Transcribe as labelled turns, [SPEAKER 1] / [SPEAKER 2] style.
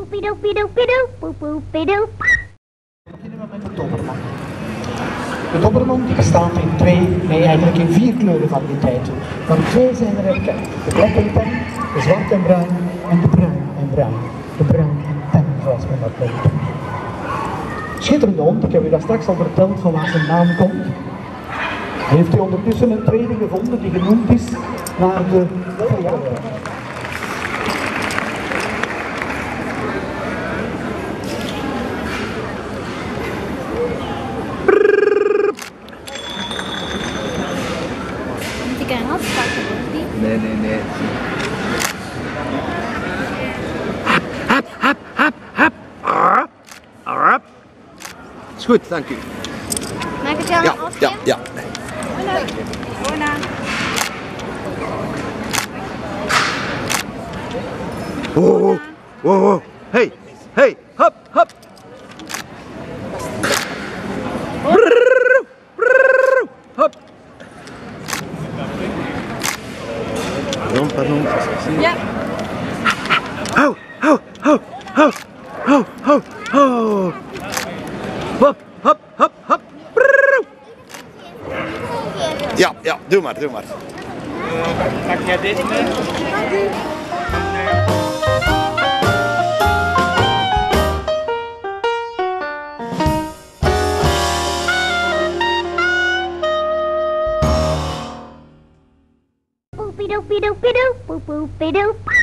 [SPEAKER 1] Beginnen we met de dobberman. De dobberman die bestaat in eigenlijk in 4 kleurenvariëteiten. Maar 2 zijn er herkend. De black en tan, de zwart en bruin en de bruin en bruin. De bruin en tan, zoals men dat noemt. Schitterende hond, ik heb u daar straks al verteld van waar zijn naam komt. Heeft u ondertussen een tweede gevonden die genoemd is naar de
[SPEAKER 2] Moet ik een hand pakken?
[SPEAKER 3] Nee. Hap. Is goed, dank u.
[SPEAKER 2] Maak het jou een afje?
[SPEAKER 3] Ja.
[SPEAKER 2] Hola.
[SPEAKER 3] Wow. Hey, hop. Hop. Pardon.
[SPEAKER 2] Ja.
[SPEAKER 3] Ho. Hop. Ja, doe maar.
[SPEAKER 4] Pak jij deze mee?
[SPEAKER 1] Boopie doopie doopie doop, boop boopie doop.